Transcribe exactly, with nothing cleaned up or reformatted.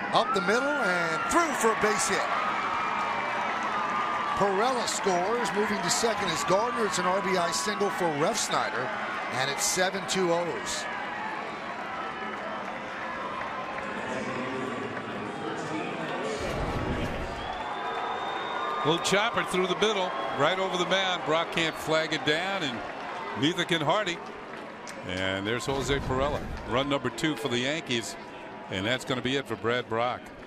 Up the middle and through for a base hit. Perella scores. Moving to second is Gardner. It's an R B I single for Refsnyder, and it's seven two O's. Little chopper through the middle, right over the mound. Brock can't flag it down, and neither can Hardy. And there's Jose Perella, run number two for the Yankees, and that's going to be it for Brad Brock.